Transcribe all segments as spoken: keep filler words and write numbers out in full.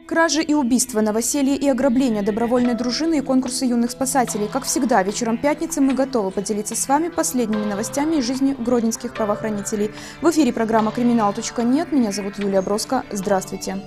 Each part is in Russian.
Кражи и убийства, новоселье и ограбления добровольной дружины и конкурсы юных спасателей. Как всегда, вечером пятницы мы готовы поделиться с вами последними новостями из жизни гродненских правоохранителей. В эфире программа «Криминал точка нет». Меня зовут Юлия Броско. Здравствуйте.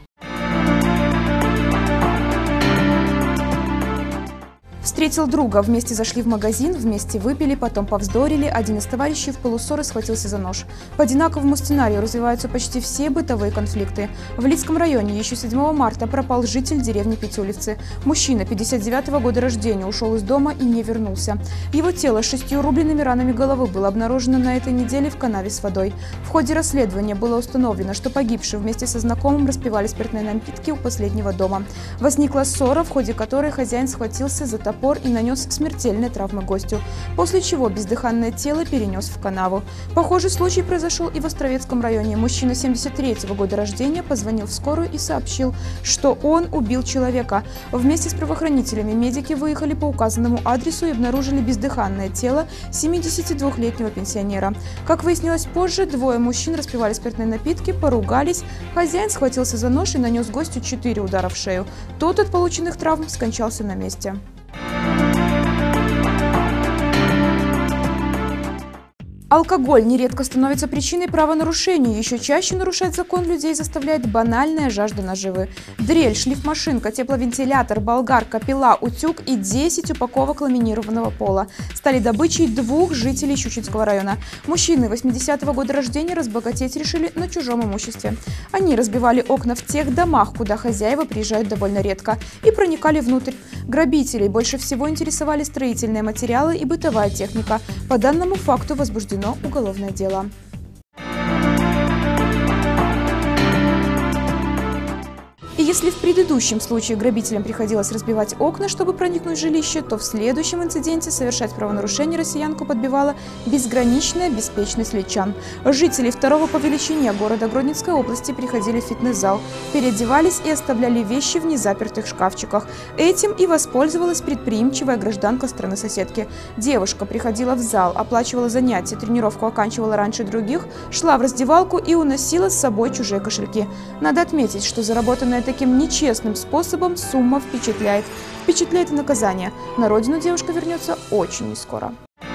Встретил друга, вместе зашли в магазин, вместе выпили, потом повздорили. Один из товарищей в пылу ссоры схватился за нож. По одинаковому сценарию развиваются почти все бытовые конфликты. В Лидском районе еще седьмого марта пропал житель деревни Петюлевцы. Мужчина пятьдесят девятого года рождения ушел из дома и не вернулся. Его тело с шестью рубленными ранами головы было обнаружено на этой неделе в канаве с водой. В ходе расследования было установлено, что погибший вместе со знакомым распивали спиртные напитки у последнего дома. Возникла ссора, в ходе которой хозяин схватился за топор и нанес смертельные травмы гостю, после чего бездыханное тело перенес в канаву. Похожий случай произошел и в Островецком районе. Мужчина семьдесят третьего года рождения позвонил в скорую и сообщил, что он убил человека. Вместе с правоохранителями медики выехали по указанному адресу и обнаружили бездыханное тело семидесятидвухлетнего пенсионера. Как выяснилось позже, двое мужчин распивали спиртные напитки, поругались. Хозяин схватился за нож и нанес гостю четыре удара в шею. Тот от полученных травм скончался на месте. Алкоголь нередко становится причиной правонарушений. Еще чаще нарушать закон людей заставляет банальная жажда наживы. Дрель, шлифмашинка, тепловентилятор, болгарка, пила, утюг и десять упаковок ламинированного пола стали добычей двух жителей Щучинского района. Мужчины восьмидесятого года рождения разбогатеть решили на чужом имуществе. Они разбивали окна в тех домах, куда хозяева приезжают довольно редко, и проникали внутрь. Грабителей больше всего интересовали строительные материалы и бытовая техника. По данному факту возбуждено уголовное дело. И если в предыдущем случае грабителям приходилось разбивать окна, чтобы проникнуть в жилище, то в следующем инциденте совершать правонарушение россиянку подбивала безграничная беспечность личан. Жители второго по величине города Гродненской области приходили в фитнес-зал, переодевались и оставляли вещи в незапертых шкафчиках. Этим и воспользовалась предприимчивая гражданка страны-соседки. Девушка приходила в зал, оплачивала занятия, тренировку оканчивала раньше других, шла в раздевалку и уносила с собой чужие кошельки. Надо отметить, что заработанная таким нечестным способом сумма впечатляет. Впечатляет и наказание. На родину девушка вернется очень нескоро.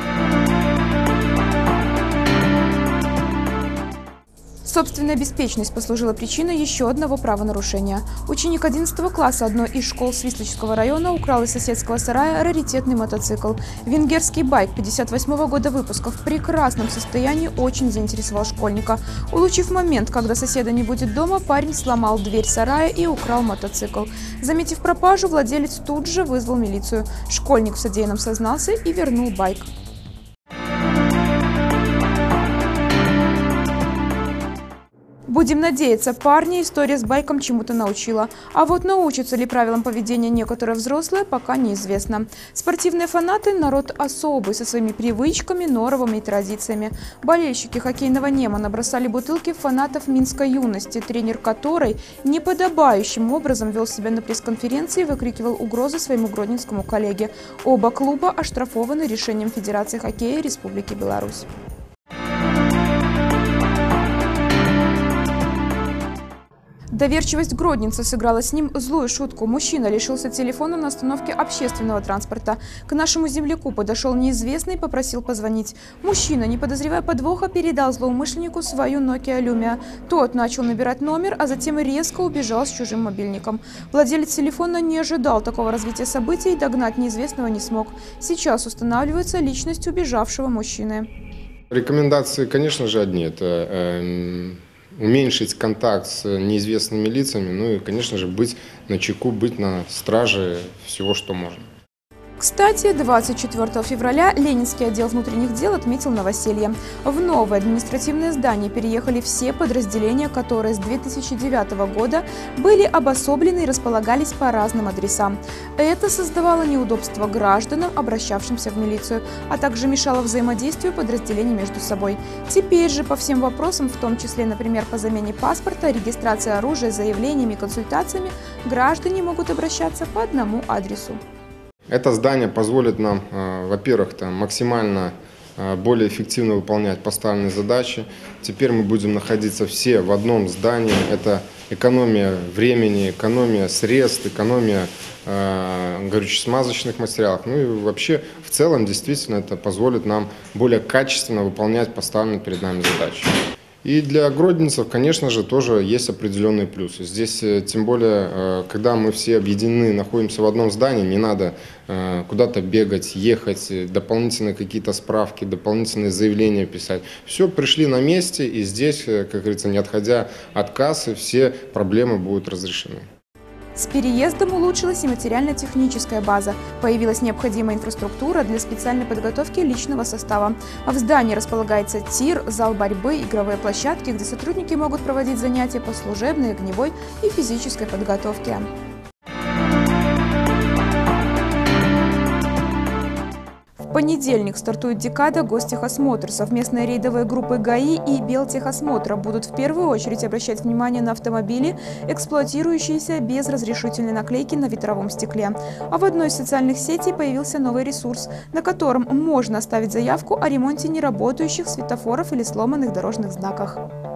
Собственная беспечность послужила причиной еще одного правонарушения. Ученик одиннадцатого класса одной из школ Свислочского района украл из соседского сарая раритетный мотоцикл. Венгерский байк пятьдесят восьмого года выпуска в прекрасном состоянии очень заинтересовал школьника. Улучив момент, когда соседа не будет дома, парень сломал дверь сарая и украл мотоцикл. Заметив пропажу, владелец тут же вызвал милицию. Школьник в содеянном сознался и вернул байк. Будем надеяться, парня история с байком чему-то научила. А вот научатся ли правилам поведения некоторые взрослые, пока неизвестно. Спортивные фанаты – народ особый, со своими привычками, норовами и традициями. Болельщики хоккейного «Нема» набросали бутылки фанатов Минской юности, тренер которой неподобающим образом вел себя на пресс-конференции и выкрикивал угрозы своему гродненскому коллеге. Оба клуба оштрафованы решением Федерации хоккея Республики Беларусь. Доверчивость гродненца сыграла с ним злую шутку. Мужчина лишился телефона на остановке общественного транспорта. К нашему земляку подошел неизвестный и попросил позвонить. Мужчина, не подозревая подвоха, передал злоумышленнику свою Nokia Lumia. Тот начал набирать номер, а затем резко убежал с чужим мобильником. Владелец телефона не ожидал такого развития событий и догнать неизвестного не смог. Сейчас устанавливается личность убежавшего мужчины. Рекомендации, конечно же, одни. Это э уменьшить контакт с неизвестными лицами, ну и, конечно же, быть начеку, быть на страже всего, что можно. Кстати, двадцать четвёртого февраля Ленинский отдел внутренних дел отметил новоселье. В новое административное здание переехали все подразделения, которые с две тысячи девятого года были обособлены и располагались по разным адресам. Это создавало неудобства гражданам, обращавшимся в милицию, а также мешало взаимодействию подразделений между собой. Теперь же по всем вопросам, в том числе, например, по замене паспорта, регистрации оружия, заявлениями и консультациями, граждане могут обращаться по одному адресу. Это здание позволит нам, во-первых, максимально более эффективно выполнять поставленные задачи. Теперь мы будем находиться все в одном здании. Это экономия времени, экономия средств, экономия э, горюче-смазочных материалов. Ну и вообще в целом действительно это позволит нам более качественно выполнять поставленные перед нами задачи. И для гродненцев, конечно же, тоже есть определенные плюсы. Здесь, тем более, когда мы все объединены, находимся в одном здании, не надо куда-то бегать, ехать, дополнительные какие-то справки, дополнительные заявления писать. Все, пришли на месте, и здесь, как говорится, не отходя от кассы, все проблемы будут разрешены. С переездом улучшилась и материально-техническая база. Появилась необходимая инфраструктура для специальной подготовки личного состава. В здании располагается тир, зал борьбы, игровые площадки, где сотрудники могут проводить занятия по служебной, огневой и физической подготовке. В понедельник стартует декада гостехосмотр. Совместные рейдовые группы ГАИ и Белтехосмотра будут в первую очередь обращать внимание на автомобили, эксплуатирующиеся без разрешительной наклейки на ветровом стекле. А в одной из социальных сетей появился новый ресурс, на котором можно оставить заявку о ремонте неработающих светофоров или сломанных дорожных знаках.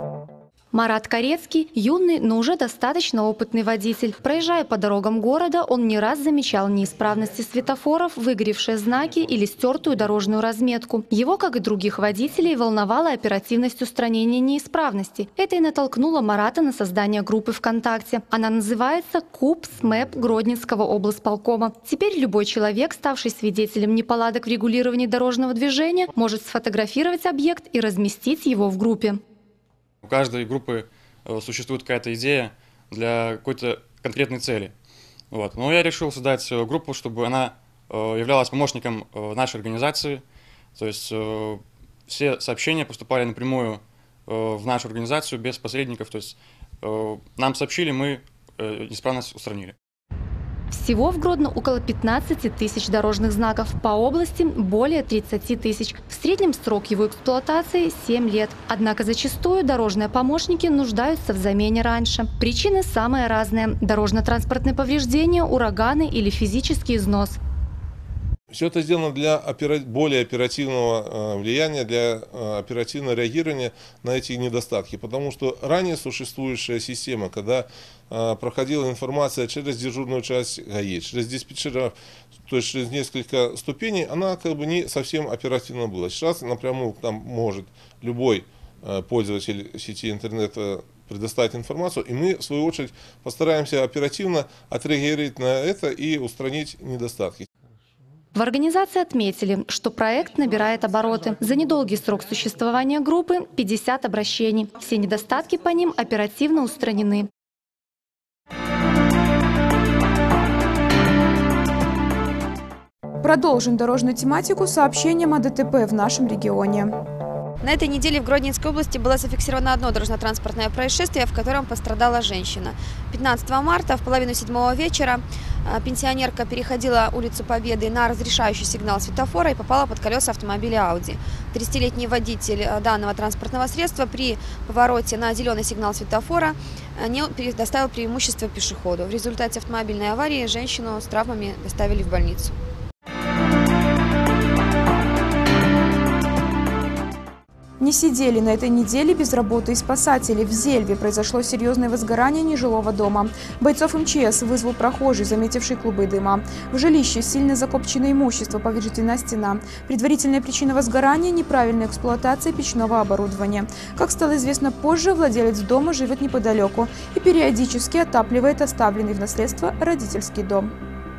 Марат Корецкий – юный, но уже достаточно опытный водитель. Проезжая по дорогам города, он не раз замечал неисправности светофоров, выгоревшие знаки или стертую дорожную разметку. Его, как и других водителей, волновала оперативность устранения неисправностей. Это и натолкнуло Марата на создание группы ВКонтакте. Она называется «Куб СМЭП Гродненского облсполкома». Теперь любой человек, ставший свидетелем неполадок в регулировании дорожного движения, может сфотографировать объект и разместить его в группе. У каждой группы существует какая-то идея для какой-то конкретной цели. Вот. Но я решил создать группу, чтобы она являлась помощником нашей организации. То есть все сообщения поступали напрямую в нашу организацию без посредников. То есть нам сообщили, мы неисправность устранили. Всего в Гродно около пятнадцати тысяч дорожных знаков, по области более тридцати тысяч. В среднем срок его эксплуатации – семь лет. Однако зачастую дорожные помощники нуждаются в замене раньше. Причины самые разные – дорожно-транспортные повреждения, ураганы или физический износ. Все это сделано для более оперативного влияния, для оперативного реагирования на эти недостатки. Потому что ранее существующая система, когда проходила информация через дежурную часть ГАИ, через диспетчера, то есть через несколько ступеней, она как бы не совсем оперативно была. Сейчас напрямую там может любой пользователь сети интернета предоставить информацию, и мы, в свою очередь, постараемся оперативно отреагировать на это и устранить недостатки. В организации отметили, что проект набирает обороты. За недолгий срок существования группы – пятьдесят обращений. Все недостатки по ним оперативно устранены. Продолжим дорожную тематику сообщением о ДТП в нашем регионе. На этой неделе в Гродненской области было зафиксировано одно дорожно-транспортное происшествие, в котором пострадала женщина. пятнадцатого марта в половину седьмого вечера пенсионерка переходила улицу Победы на разрешающий сигнал светофора и попала под колеса автомобиля Audi. тридцатилетний водитель данного транспортного средства при повороте на зеленый сигнал светофора не предоставил преимущество пешеходу. В результате автомобильной аварии женщину с травмами доставили в больницу. Не сидели на этой неделе без работы и спасатели. В Зельве произошло серьезное возгорание нежилого дома. Бойцов МЧС вызвал прохожий, заметивший клубы дыма. В жилище сильно закопчено имущество, повреждена стена. Предварительная причина возгорания – неправильная эксплуатация печного оборудования. Как стало известно позже, владелец дома живет неподалеку и периодически отапливает оставленный в наследство родительский дом.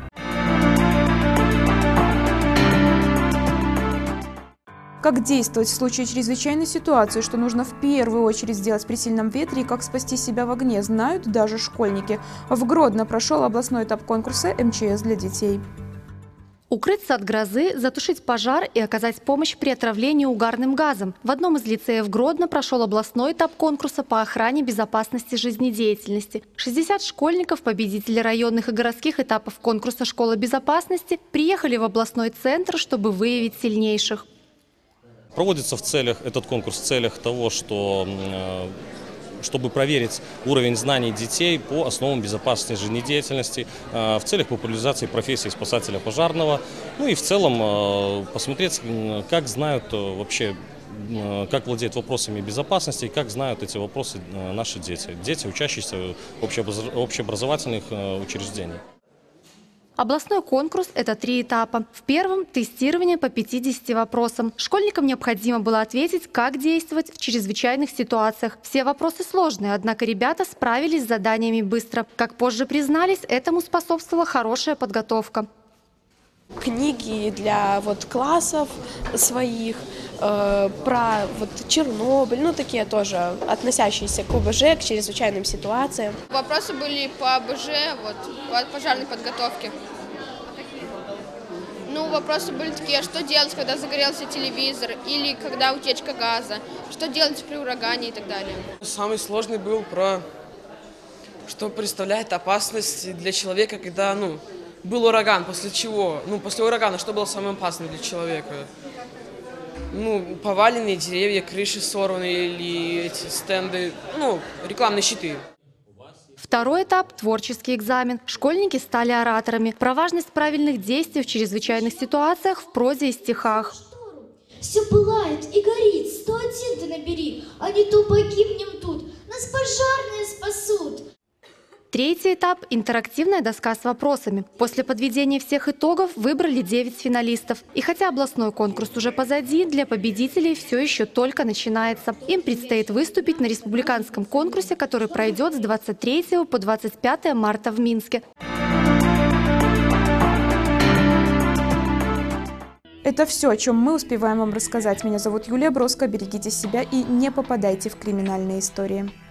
Как действовать в случае чрезвычайной ситуации, что нужно в первую очередь сделать при сильном ветре и как спасти себя в огне, знают даже школьники. В Гродно прошел областной этап конкурса МЧС для детей. Укрыться от грозы, затушить пожар и оказать помощь при отравлении угарным газом. В одном из лицеев Гродно прошел областной этап конкурса по охране безопасности жизнедеятельности. шестьдесят школьников, победители районных и городских этапов конкурса «Школа безопасности», приехали в областной центр, чтобы выявить сильнейших. Проводится в целях, этот конкурс в целях того, что, чтобы проверить уровень знаний детей по основам безопасности жизнедеятельности в целях популяризации профессии спасателя пожарного, ну и в целом посмотреть, как знают вообще, как владеют вопросами безопасности и как знают эти вопросы наши дети, дети, учащиеся общеобразовательных учреждений. Областной конкурс – это три этапа. В первом – тестирование по пятидесяти вопросам. Школьникам необходимо было ответить, как действовать в чрезвычайных ситуациях. Все вопросы сложные, однако ребята справились с заданиями быстро. Как позже признались, этому способствовала хорошая подготовка. Книги для вот классов своих, э, про вот Чернобыль, ну такие тоже относящиеся к ОБЖ, к чрезвычайным ситуациям. Вопросы были по ОБЖ, вот, по пожарной подготовке. Ну, вопросы были такие, что делать, когда загорелся телевизор или когда утечка газа, что делать при урагане и так далее. Самый сложный был про, что представляет опасность для человека, когда, ну, был ураган, после чего, ну, после урагана, что было самым опасным для человека? Ну, поваленные деревья, крыши сорванные или эти стенды, ну, рекламные щиты. Второй этап – творческий экзамен. Школьники стали ораторами. Про важность правильных действий в чрезвычайных ситуациях в прозе и стихах. Все пылает и горит, сто один ты набери, а не то погибнем тут, нас пожарные спасут. Третий этап – интерактивная доска с вопросами. После подведения всех итогов выбрали девять финалистов. И хотя областной конкурс уже позади, для победителей все еще только начинается. Им предстоит выступить на республиканском конкурсе, который пройдет с двадцать третьего по двадцать пятое марта в Минске. Это все, о чем мы успеваем вам рассказать. Меня зовут Юлия Броско. Берегите себя и не попадайте в криминальные истории.